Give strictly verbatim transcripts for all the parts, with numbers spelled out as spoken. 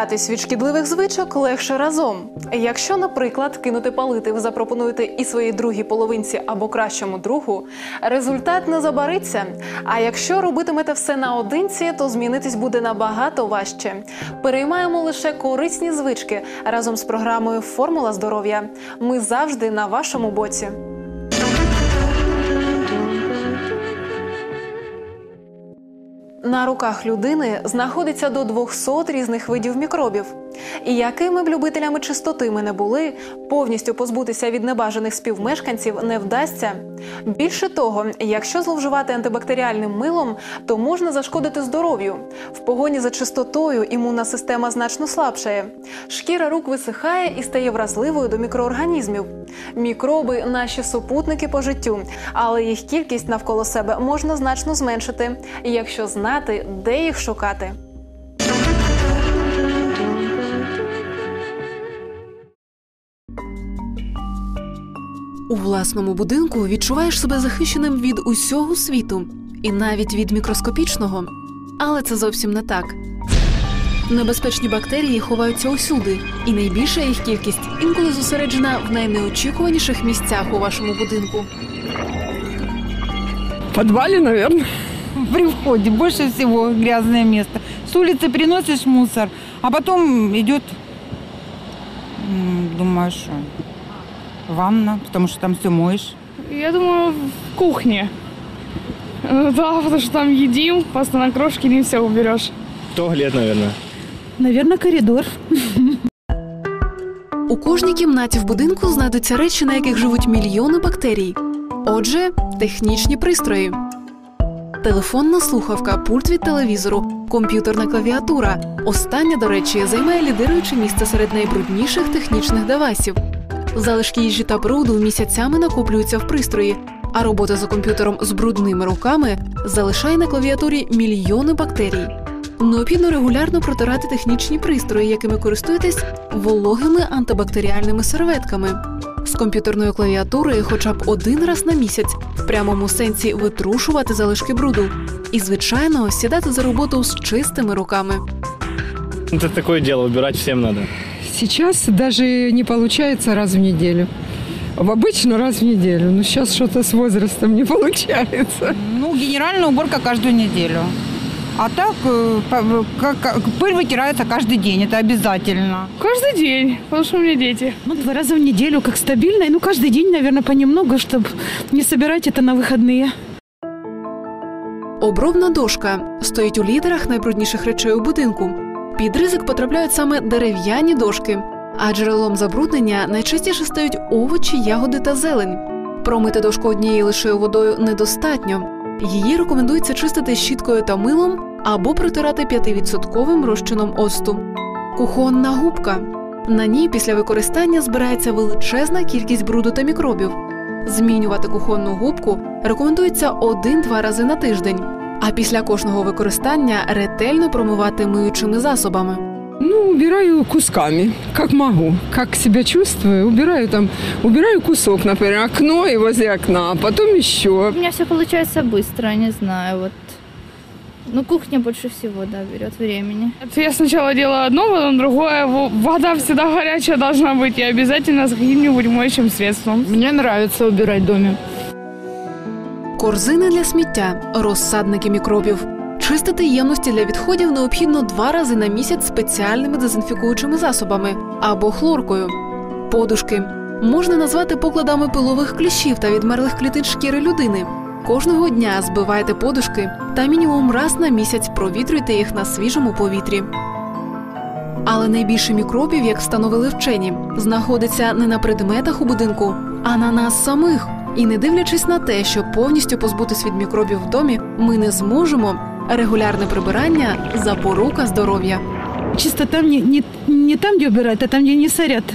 Позбавлятись від шкідливих звичок легше разом. Якщо, наприклад, кинути палити ви запропонуєте і своїй другій половинці або кращому другу, результат не забариться. А якщо робитимете все наодинці, то змінитись буде набагато важче. Переймаємо лише корисні звички разом з програмою «Формула здоров'я». Ми завжди на вашому боці. На руках людини знаходиться до двохсот різних видів мікробів. І якими б любителями чистоти ми не були, повністю позбутися від небажаних співмешканців не вдасться. Більше того, якщо зловживати антибактеріальним милом, то можна зашкодити здоров'ю. В погоні за чистотою імунна система значно слабшає. Шкіра рук висихає і стає вразливою до мікроорганізмів. Мікроби – наші супутники по життю, але їх кількість навколо себе можна значно зменшити, якщо знати, де їх шукати. У власному будинку відчуваєш себе захищеним від усього світу. І навіть від мікроскопічного. Але це зовсім не так. Небезпечні бактерії ховаються усюди. І найбільша їх кількість інколи зосереджена в найнеочікуваніших місцях у вашому будинку. В подвале, наверное. При входе больше всего грязное место. С улицы приносишь мусор, а потом идет, думаю, что ванна, потому что там все моешь. Я думаю, в кухне. Да, потому что там едим, просто на крошки не все уберешь. Туалет, наверное. Наверное, коридор. У кожній кімнаті в будинку знайдуться речі, на яких живуть мільйони бактерій. Отже, технічні пристрої. Телефонна слухавка, пульт від телевізору, комп'ютерна клавіатура. Остання, до речі, займає лідируюче місце серед найбрудніших технічних девайсів. Залишки їжі та бруду місяцями накоплюються в пристрої, а робота за комп'ютером з брудними руками залишає на клавіатурі мільйони бактерій. Необхідно регулярно протирати технічні пристрої, якими користуєтесь, вологими антибактеріальними серветками. З комп'ютерної клавіатури хоча б один раз на місяць в прямому сенсі витрушувати залишки бруду. І, звичайно, сідати за роботу з чистими руками. Это такое дело, убирать всем надо. Сейчас даже не получается раз в неделю. Обычно раз в неделю, но сейчас что-то с возрастом не получается. Ну, генеральная уборка каждую неделю. А так, пыль вытирается каждый день, это обязательно. Каждый день, потому что у меня дети. Ну, два раза в неделю, как стабильно. Ну, каждый день, наверное, понемногу, чтобы не собирать это на выходные. Обробна дошка стоїть у лідерах найбрудніших речей у будинку. Під ризик потрапляють саме дерев'яні дошки, а джерелом забруднення найчастіше стають овочі, ягоди та зелень. Промити дошку однією лише водою недостатньо. Її рекомендується чистити щіткою та милом або протирати п'ятивідсотковим розчином оцту. Кухонна губка. На ній після використання збирається величезна кількість бруду та мікробів. Змінювати кухонну губку рекомендується один-два рази на тиждень. А після кожного використання ретельно промивати миючими засобами. Ну, убираю кусками, как могу, как себя чувствую. Убираю там, убираю кусок, например, окно и возле окна, а потом еще. У меня все получается быстро, не знаю, вот. Ну, кухня больше всего, да, берет времени. Я сначала делаю одно, потом другое. Вода всегда горячая должна быть и обязательно с каким-нибудь моющим средством. Мне нравится убирать в доме. Корзини для сміття, розсадники мікробів. Чистити ємності для відходів необхідно два рази на місяць спеціальними дезінфікуючими засобами або хлоркою. Подушки можна назвати покладами пилових кліщів та відмерлих клітин шкіри людини. Кожного дня збивайте подушки та мінімум раз на місяць провітрюйте їх на свіжому повітрі. Але найбільше мікробів, як встановили вчені, знаходиться не на предметах у будинку, а на нас самих. І не дивлячись на те, що повністю позбутись від мікробів в домі ми не зможемо, регулярне прибирання – запорука здоров'я. Чистота не, не, не там, где убирают, а там, где не сорят.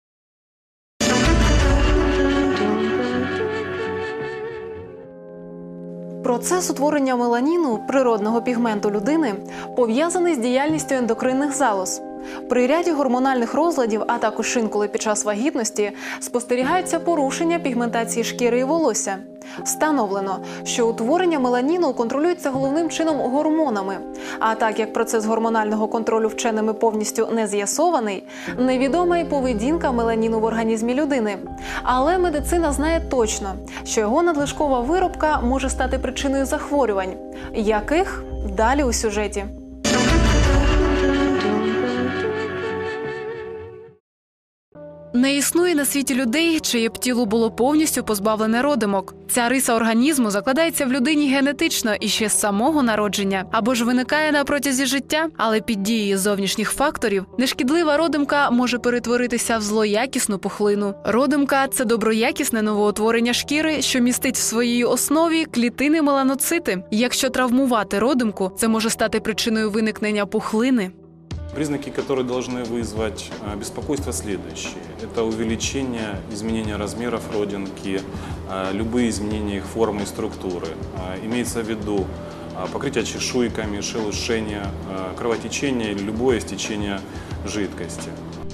Процес утворення меланіну, природного пігменту людини, пов'язаний з діяльністю ендокринних залоз. При ряді гормональних розладів, а також інколи під час вагітності, спостерігаються порушення пігментації шкіри і волосся. Встановлено, що утворення меланіну контролюється головним чином гормонами. А так як процес гормонального контролю вченими повністю не з'ясований, невідома і поведінка меланіну в організмі людини. Але медицина знає точно, що його надлишкова виробка може стати причиною захворювань. Яких? Далі у сюжеті. Не існує на світі людей, чиє б тіло було повністю позбавлене родимок. Ця риса організму закладається в людині генетично і ще з самого народження, або ж виникає на протязі життя, але під дією зовнішніх факторів нешкідлива родимка може перетворитися в злоякісну пухлину. Родимка – це доброякісне новоутворення шкіри, що містить в своїй основі клітини меланоцити. Якщо травмувати родимку, це може стати причиною виникнення пухлини. Признаки, которые должны вызвать беспокойство, следующие. Это увеличение, изменение размеров родинки, любые изменения их формы и структуры. Имеется в виду покрытие чешуйками, шелушение, кровотечение или любое стечение жидкости.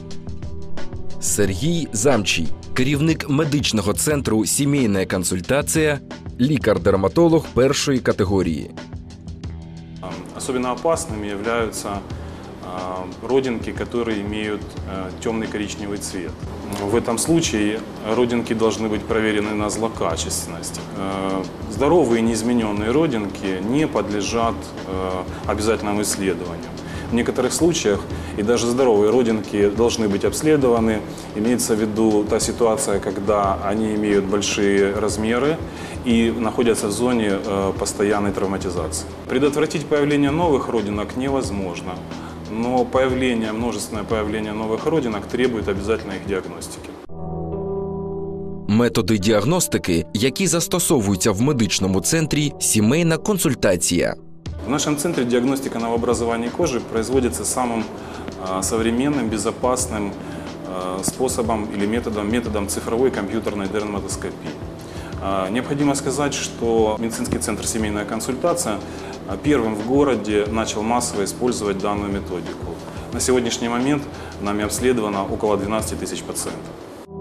Сергій Замчий, керівник медичного центру «Сімейна консультація», лікар-дерматолог першої категорії. Особенно опасными являются родинки, которые имеют темный коричневый цвет. В этом случае родинки должны быть проверены на злокачественность. Здоровые неизмененные родинки не подлежат обязательному исследованию. В некоторых случаях и даже здоровые родинки должны быть обследованы. Имеется в виду та ситуация, когда они имеют большие размеры и находятся в зоне постоянной травматизации. Предотвратить появление новых родинок невозможно. Но появление, множественное появление новых родинок требует обязательно их диагностики. Методи діагностики, які застосовуються в медичному центрі «Сімейна консультація». В нашем центре диагностика новообразований кожи производится самым современным, безопасным способом или методом, методом цифровой компьютерной дерматоскопии. Необходимо сказать, что медицинский центр «Семейная консультация» первым в городе начал массово использовать данную методику. На сегодняшний момент нами обследовано около двенадцати тисяч пацієнтів.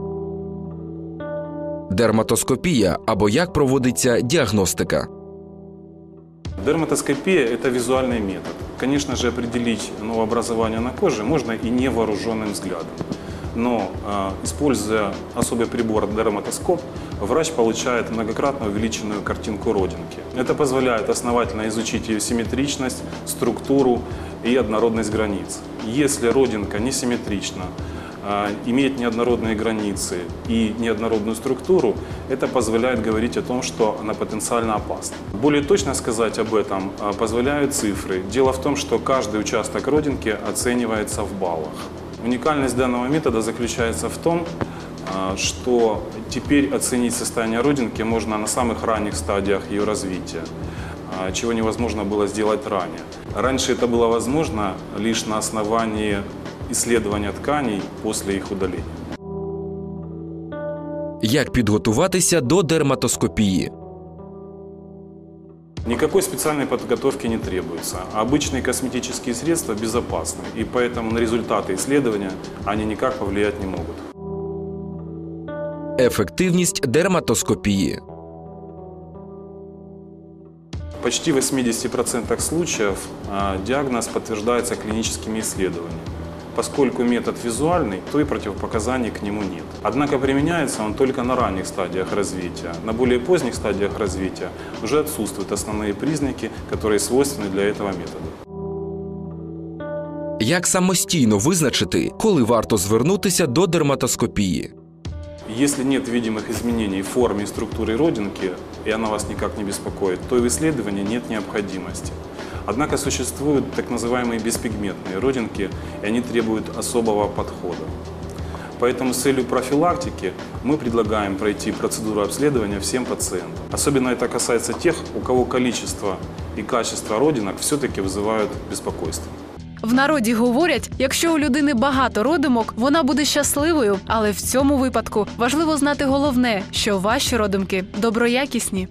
Дерматоскопія або як проводиться діагностика. Дерматоскопия – это визуальный метод. Конечно же, определить новообразование на коже можно и невооруженным взглядом. Но, используя особый прибор дерматоскоп, врач получает многократно увеличенную картинку родинки. Это позволяет основательно изучить ее симметричность, структуру и однородность границ. Если родинка несимметрична, имеет неоднородные границы и неоднородную структуру, это позволяет говорить о том, что она потенциально опасна. Более точно сказать об этом позволяют цифры. Дело в том, что каждый участок родинки оценивается в баллах. Уникальность данного метода заключается в том, что теперь оценить состояние родинки можно на самых ранних стадиях ее развития, чего невозможно было сделать ранее. Раньше это было возможно лишь на основании исследования тканей после их удаления. Як підготуватися до дерматоскопії? Никакой специальной подготовки не требуется. Обычные косметические средства безопасны, и поэтому на результаты исследования они никак повлиять не могут. Ефективність дерматоскопії. В почти восьмидесяти процентах случаев диагноз подтверждается клиническими исследованиями. Поскольку метод визуальный, то и противопоказаний к нему нет. Однако применяется он только на ранних стадиях развития. На более поздних стадиях развития уже отсутствуют основные признаки, которые свойственны для этого метода. Як самостійно визначити, коли варто звернутися до дерматоскопії? Если нет видимых изменений в форме и структуре родинки, и она вас никак не беспокоит, то и в исследовании нет необходимости. Однако существуют так называемые беспигментные родинки, и они требуют особого подхода. Поэтому с целью профилактики мы предлагаем пройти процедуру обследования всем пациентам. Особенно это касается тех, у кого количество и качество родинок все-таки вызывают беспокойство. В народі говорять, якщо у людини багато родимок, вона буде щасливою. Але в цьому випадку важливо знати головне, що ваші родимки доброякісні.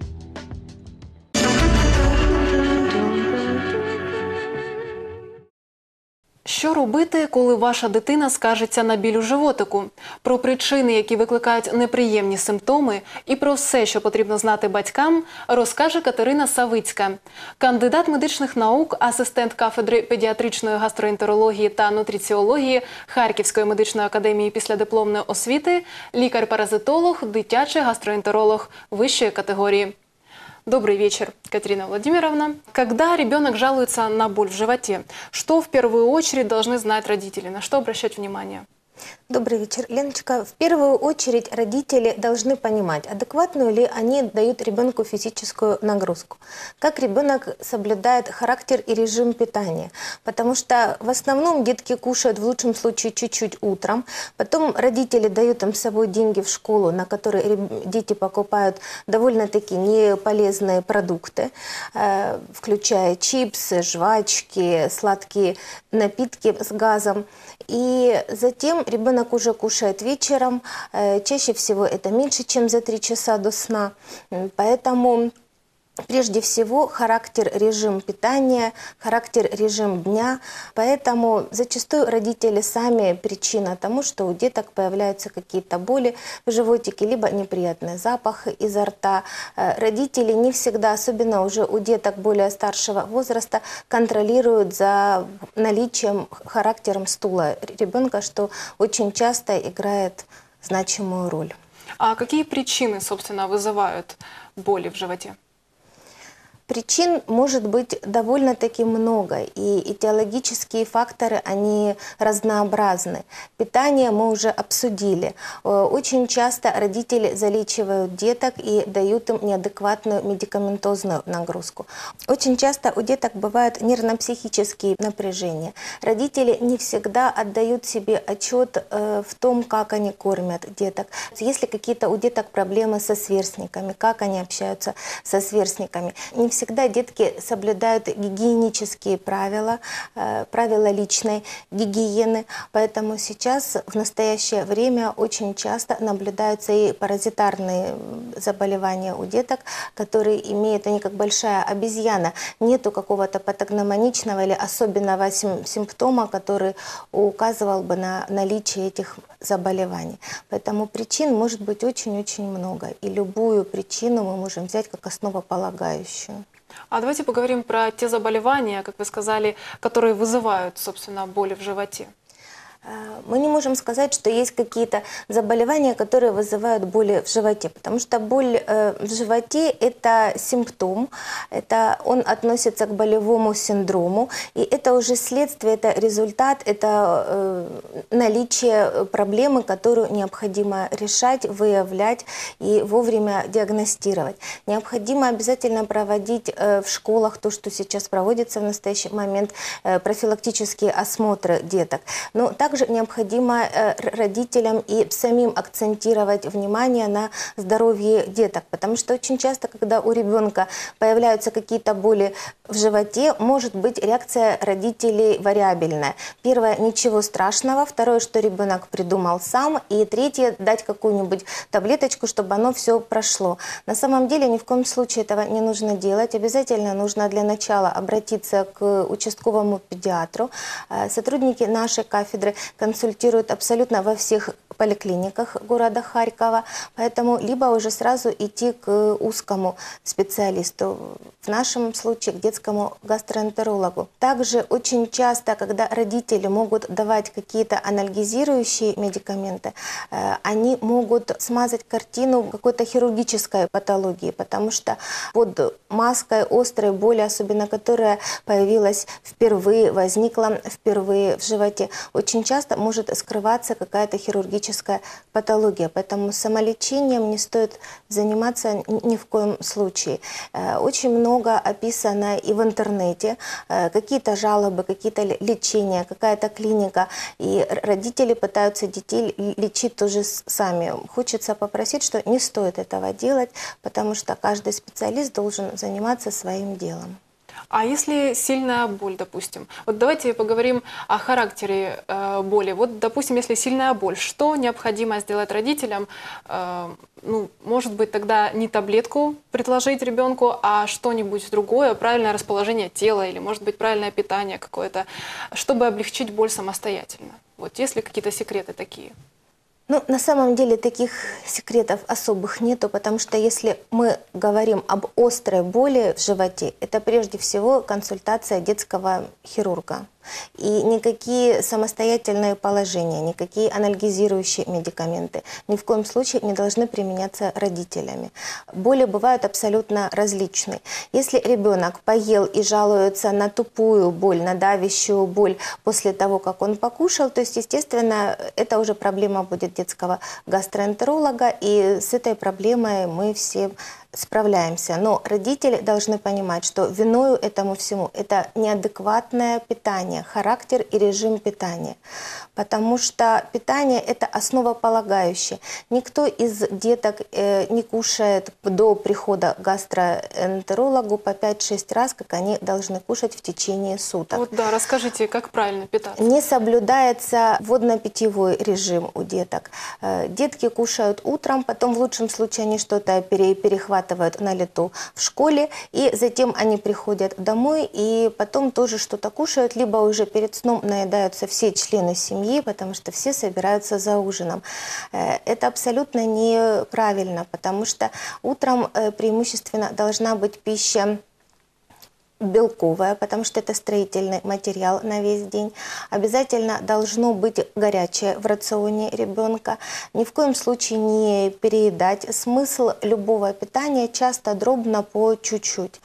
Що робити, коли ваша дитина скаржиться на біль у животику? Про причини, які викликають неприємні симптоми, і про все, що потрібно знати батькам, розкаже Катерина Савицька. Кандидат медичних наук, асистент кафедри педіатричної гастроентерології та нутриціології Харківської медичної академії післядипломної освіти, лікар-паразитолог, дитячий гастроентеролог вищої категорії. Добрый вечер, Катерина Владимировна. Когда ребенок жалуется на боль в животе, что в первую очередь должны знать родители, на что обращать внимание? Добрый вечер, Леночка. В первую очередь родители должны понимать, адекватную ли они дают ребенку физическую нагрузку. Как ребенок соблюдает характер и режим питания. Потому что в основном детки кушают в лучшем случае чуть-чуть утром. Потом родители дают им с собой деньги в школу, на которые дети покупают довольно-таки неполезные продукты, включая чипсы, жвачки, сладкие напитки с газом. И затем ребенок уже кушает вечером, чаще всего это меньше, чем за три часа до сна. Поэтому прежде всего характер, режим питания, характер, режим дня. Поэтому зачастую родители сами причина тому, что у деток появляются какие-то боли в животике, либо неприятный запах изо рта. Родители не всегда, особенно уже у деток более старшего возраста, контролируют за наличием, характером стула ребенка, что очень часто играет значимую роль. А какие причины, собственно, вызывают боли в животе? Причин может быть довольно-таки много, и этиологические факторы, они разнообразны. Питание мы уже обсудили. Очень часто родители залечивают деток и дают им неадекватную медикаментозную нагрузку. Очень часто у деток бывают нервно-психические напряжения. Родители не всегда отдают себе отчет в том, как они кормят деток. Если какие-то у деток проблемы со сверстниками, как они общаются со сверстниками, не всегда детки соблюдают гигиенические правила, правила личной гигиены. Поэтому сейчас, в настоящее время, очень часто наблюдаются и паразитарные заболевания у деток, которые имеют, они как большая обезьяна. Нету какого-то патогномоничного или особенного симптома, который указывал бы на наличие этих заболеваний. Поэтому причин может быть очень-очень много. И любую причину мы можем взять как основополагающую. А давайте поговорим про те заболевания, как вы сказали, которые вызывают, собственно, боли в животе. Мы не можем сказать, что есть какие-то заболевания, которые вызывают боли в животе, потому что боль в животе – это симптом, это, он относится к болевому синдрому, и это уже следствие, это результат, это э, наличие проблемы, которую необходимо решать, выявлять и вовремя диагностировать. Необходимо обязательно проводить э, в школах то, что сейчас проводится в настоящий момент, э, профилактические осмотры деток. Но также необходимо родителям и самим акцентировать внимание на здоровье деток, потому что очень часто, когда у ребенка появляются какие-то боли в животе, может быть реакция родителей вариабельная. Первое – ничего страшного, второе, что ребенок придумал сам, и третье – дать какую-нибудь таблеточку, чтобы оно все прошло. На самом деле ни в коем случае этого не нужно делать. Обязательно нужно для начала обратиться к участковому педиатру. Сотрудники нашей кафедры консультируют абсолютно во всех поликлиниках города Харькова, поэтому либо уже сразу идти к узкому специалисту, в нашем случае к детскому гастроэнтерологу. Также очень часто, когда родители могут давать какие-то анальгезирующие медикаменты, они могут смазать картину какой-то хирургической патологии, потому что под маской острой боли, особенно которая появилась впервые, возникла впервые в животе, очень часто может скрываться какая-то хирургическая патология. Поэтому самолечением не стоит заниматься ни в коем случае. Очень много описано и в интернете. Какие-то жалобы, какие-то лечения, какая-то клиника. И родители пытаются детей лечить тоже сами. Хочется попросить, что не стоит этого делать, потому что каждый специалист должен заниматься своим делом. А если сильная боль, допустим? Вот давайте поговорим о характере э, боли. Вот, допустим, если сильная боль, что необходимо сделать родителям? Э, ну, может быть, тогда не таблетку предложить ребенку, а что-нибудь другое, правильное расположение тела или, может быть, правильное питание какое-то, чтобы облегчить боль самостоятельно. Вот есть ли какие-то секреты такие? Ну, на самом деле таких секретов особых нету, потому что если мы говорим об острой боли в животе, это прежде всего консультация детского хирурга. И никакие самостоятельные положения, никакие анальгезирующие медикаменты ни в коем случае не должны применяться родителями. Боли бывают абсолютно различные. Если ребенок поел и жалуется на тупую боль, на давящую боль после того, как он покушал, то есть, естественно, это уже проблема будет детского гастроэнтеролога, и с этой проблемой мы все справляемся. Но родители должны понимать, что виною этому всему это неадекватное питание, характер и режим питания. Потому что питание – это основополагающее. Никто из деток э, не кушает до прихода к гастроэнтерологу по пять-шесть раз, как они должны кушать в течение суток. Вот да, расскажите, как правильно питаться. Не соблюдается водно-питьевой режим у деток. Э, детки кушают утром, потом в лучшем случае они что-то пере перехватывают на лету в школе, и затем они приходят домой и потом тоже что-то кушают, либо уже перед сном наедаются все члены семьи, потому что все собираются за ужином. Это абсолютно неправильно, потому что утром преимущественно должна быть пища белковая, потому что это строительный материал на весь день. Обязательно должно быть горячее в рационе ребенка. Ни в коем случае не переедать. Смысл любого питания часто дробно по чуть-чуть.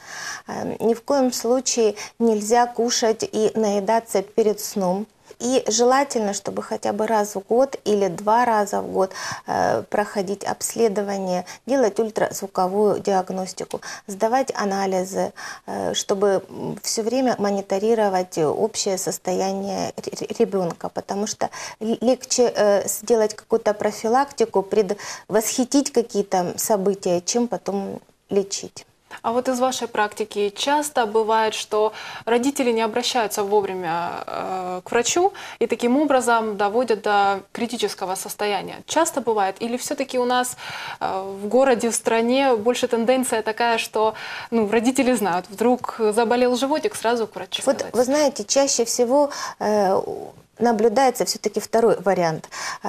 Ни в коем случае нельзя кушать и наедаться перед сном. И желательно, чтобы хотя бы раз в год или два раза в год э, проходить обследование, делать ультразвуковую диагностику, сдавать анализы, э, чтобы все время мониторировать общее состояние ребенка, потому что легче э, сделать какую-то профилактику, предвосхитить какие-то события, чем потом лечить. А вот из вашей практики часто бывает, что родители не обращаются вовремя э, к врачу и таким образом доводят до критического состояния. Часто бывает? Или все-таки у нас э, в городе, в стране больше тенденция такая, что ну, родители знают, вдруг заболел животик, сразу к врачу? Вот вы знаете, чаще всего э, наблюдается все-таки второй вариант.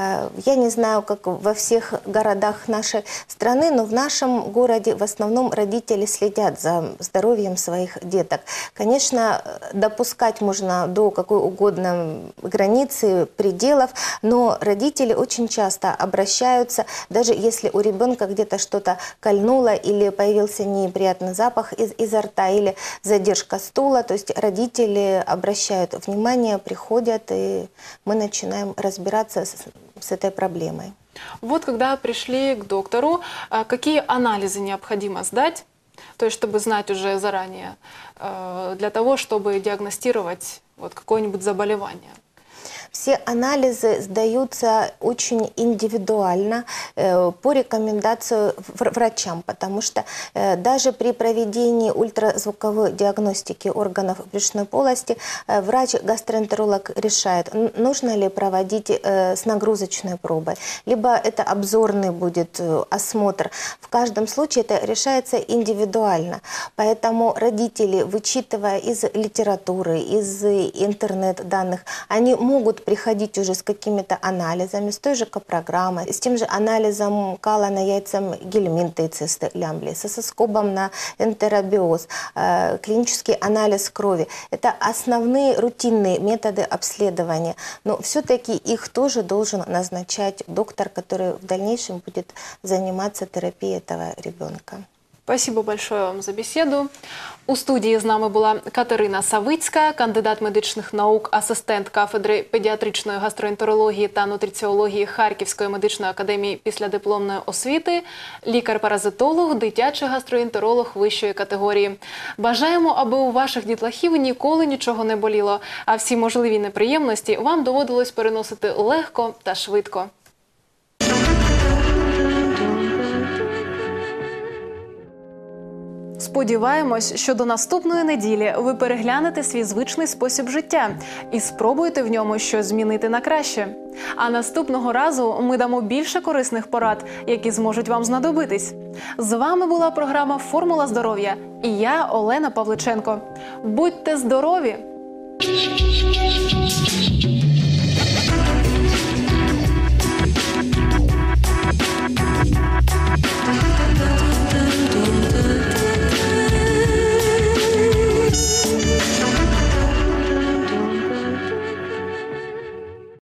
Я не знаю, как во всех городах нашей страны, но в нашем городе в основном родители следят за здоровьем своих деток. Конечно, допускать можно до какой угодно границы, пределов, но родители очень часто обращаются, даже если у ребенка где-то что-то кольнуло или появился неприятный запах из, изо рта или задержка стула, то есть родители обращают внимание, приходят, и мы начинаем разбираться с, с этой проблемой. Вот когда пришли к доктору, какие анализы необходимо сдать, то есть чтобы знать уже заранее, для того, чтобы диагностировать вот какое-нибудь заболевание? Все анализы сдаются очень индивидуально э, по рекомендации врачам, потому что э, даже при проведении ультразвуковой диагностики органов брюшной полости э, врач-гастроэнтеролог решает, нужно ли проводить э, с нагрузочной пробой, либо это обзорный будет э, осмотр. В каждом случае это решается индивидуально. Поэтому родители, вычитывая из литературы, из интернет-данных, они могут приходить уже с какими-то анализами, с той же копрограммой, с тем же анализом кала на яйцам гельминта и цисты лямблии, с соскобом на энтеробиоз, э, клинический анализ крови. Это основные рутинные методы обследования. Но все-таки их тоже должен назначать доктор, который в дальнейшем будет заниматься терапией этого ребенка. Спасибо большое вам за беседу. У студії з нами була Катерина Савицька, кандидат медичних наук, асистент кафедри педіатричної гастроентерології та нутриціології Харківської медичної академії післядипломної освіти, лікар-паразитолог, дитячий гастроентеролог вищої категорії. Бажаємо, аби у ваших дітлахів ніколи нічого не боліло, а всі можливі неприємності вам доводилось переносити легко та швидко. Сподіваємось, що до наступної неділі ви переглянете свій звичний спосіб життя і спробуєте в ньому щось змінити на краще. А наступного разу ми дамо більше корисних порад, які зможуть вам знадобитись. З вами була програма «Формула здоров'я» і я, Олена Павличенко. Будьте здорові!